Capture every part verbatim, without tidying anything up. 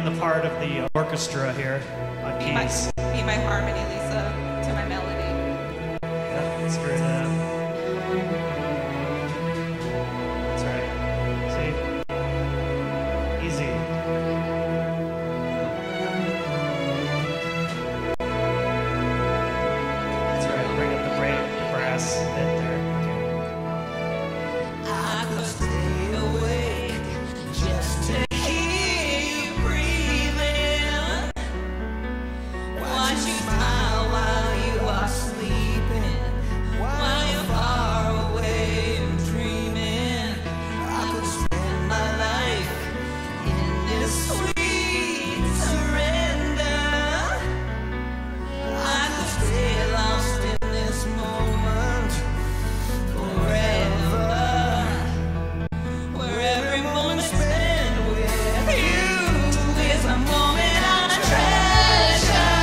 playing the part of the orchestra here on Be my, keys. be my harmony, Lisa, to my melody. Yeah, screw that. That's right. See? Easy. That's right. Bring up the, bra the brass bit there. I could stay awake just to hear you breathing. Watch you smile while you are sleeping, while you're far away and dreaming. I could spend my life in this sweet surrender. I could stay lost in this moment forever, where every moment spent with you is a moment I treasure.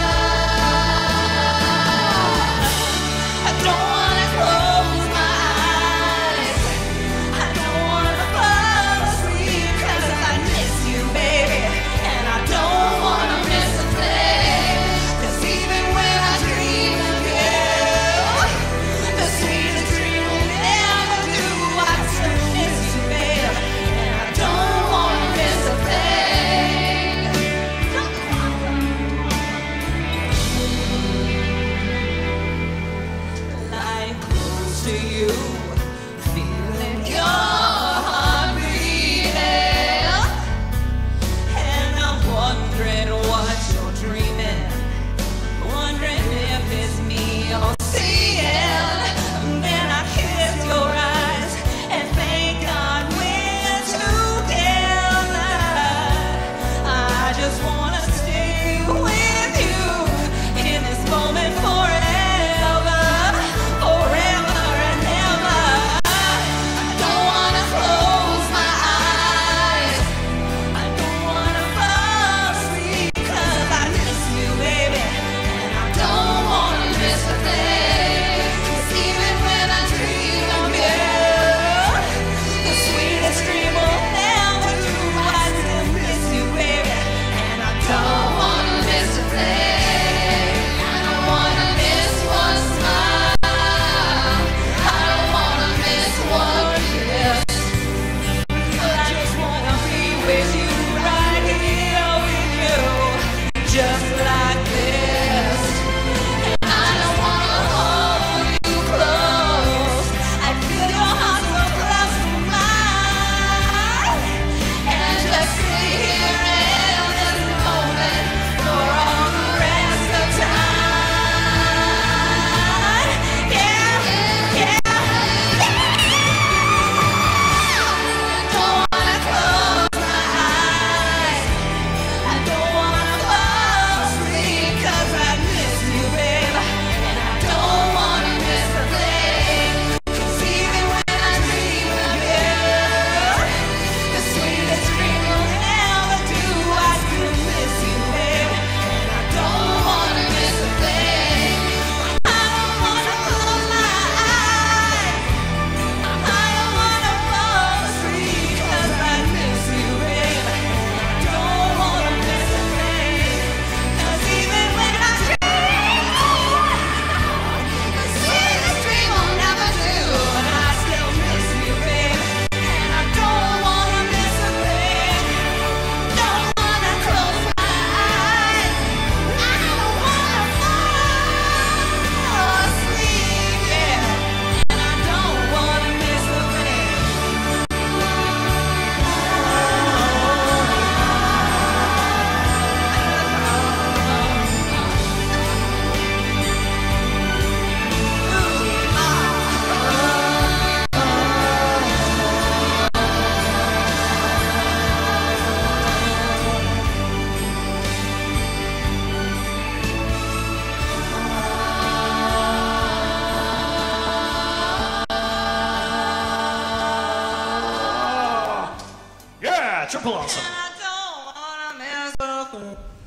I don't wanna close my eyes, I don't wanna fall asleep, 'cause I miss you, baby, and I don't wanna miss a thing. 'Cause even when I dream of you, the sweetest dream will never do. I still miss you, baby, and I don't wanna miss a thing. Lying close to you, feeling your heart beating, and I'm wondering what you're dreaming, wondering if it's me you're seeing. Then I kiss your eyes and thank God we're together. I just wanna stay with you in this moment forever, forever and ever. I don't wanna close my eyes, I don't wanna fall asleep, 'cause I miss you, baby, and I don't wanna miss a thing. 'Cause even when I dream of you, the sweetest dream will never do. I still miss you, baby, and I don't wanna miss a thing. I don't wanna miss one smile, I don't wanna miss one kiss. I just wanna be with you, right here with you, just like this. And I don't wanna hold you close, I feel your heart so close to mine, and just sit here in this moment for all the rest of time. Yeah, yeah, yeah. Don't wanna close my eyes, I don't wanna fall asleep, 'cause I miss you, babe, and I don't wanna miss a thing. 'Cause even when I dream of you, the sweetest dream will never do. I still miss you, babe, and I don't wanna miss a thing. I don't wanna close my eyes, I don't wanna fall asleep, 'cause I miss you, babe, and I don't wanna miss a thing. 'Cause even when I dream, the sweetest dream will never do. And I still miss you, babe, and I don't wanna miss a thing. Don't wanna close my eyes, I don't wanna fall asleep, yeah, and I don't wanna miss a thing. Yeah, triple awesome. I don't wanna miss a thing.